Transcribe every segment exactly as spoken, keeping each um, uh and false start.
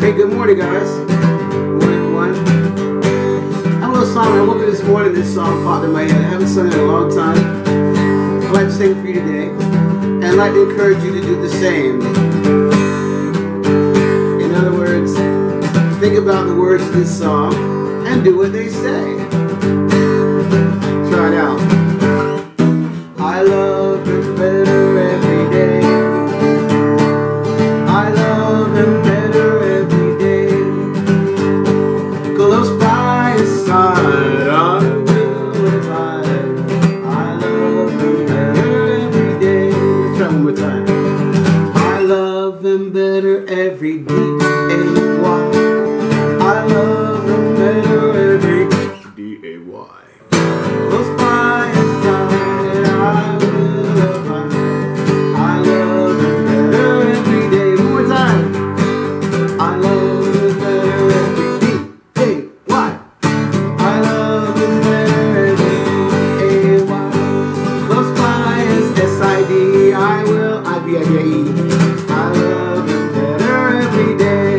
Hey, good morning, guys. Good morning, everyone. I have a little song. I woke up this morning, this song popped in my head. I haven't sung it in a long time. I'd like to sing for you today, and I'd like to encourage you to do the same. In other words, think about the words of this song and do what they say. Try it out. I love him better every day. I love him better every day. Close by his side, I will abide. I love him better every day. Let's try one more time. I love him better every day. I love him better every D A Y. Close by his side, I will abide. I love him better every day. One more time. I love him better every D A Y. I love him better every D A Y. Close by his S I D, I will I B I D I E. I love him better every day.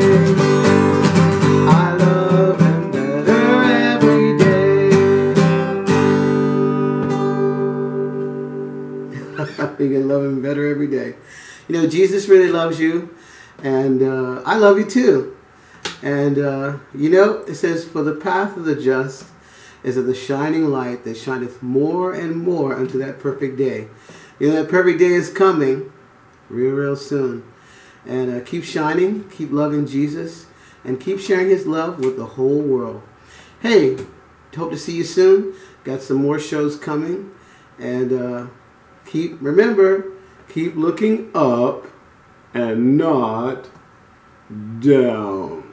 You can love him better every day. You know, Jesus really loves you, and uh, I love you too. And uh, you know, it says, for the path of the just is of the shining light that shineth more and more unto that perfect day. You know, that perfect day is coming real, real soon. And uh, keep shining, keep loving Jesus, and keep sharing his love with the whole world. Hey, hope to see you soon. Got some more shows coming. And uh, keep, remember, keep looking up and not down.